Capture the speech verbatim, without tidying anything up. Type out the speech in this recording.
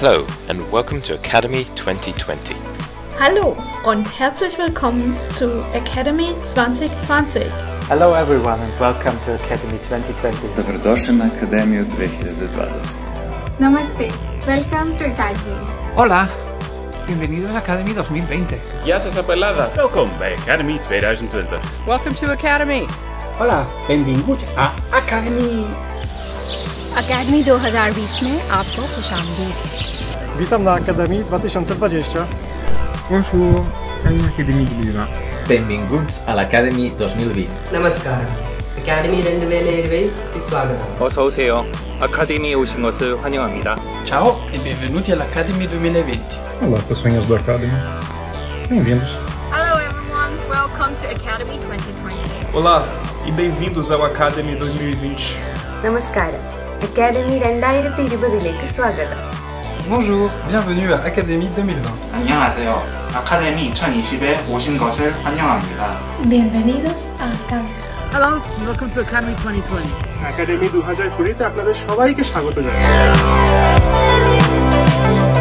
Hello and welcome to Akademy twenty twenty. Hallo und herzlich willkommen zu Akademy twenty twenty. Hello everyone and welcome to Akademy twenty twenty. Dobrodošli na Akademiju две тысячи двадцать. Namaste. Welcome to Academy. Hola. Bienvenidos a Academy twenty twenty. Γεια σας απελάδα. Welkom bij Akademy twenty twenty. Welcome to Academy. Hola, benvinguts a Akademy. Akademy twenty twenty में आपको खुशामदीद. Witam na Akademii twenty twenty. Bonjour, I'm Akademy twenty twenty. Benvinguts a l'Academy twenty twenty. Namaskaram. Akademy twenty twenty కి స్వాగతం. 어서 오세요. 아카데미에 오신 것을 환영합니다. Ciao e benvenuti all'Academy twenty twenty. Olá, pessoinhas do Akademy. Bem-vindos. Hello everyone, welcome to Academy twenty twenty. Olá e bem-vindos ao Akademy twenty twenty. Namaskaram. Academy twenty twenty ലേക്ക് സ്വാഗതം. Bonjour, bienvenue à Academy twenty twenty. 안녕하세요. 아카데미 twenty twenty에 오신 것을 환영합니다. Bienvenidos a Academy. Hello, welcome to Academy twenty twenty. Academy twenty twenty তে আপনাদের সবাইকে স্বাগত জানাই।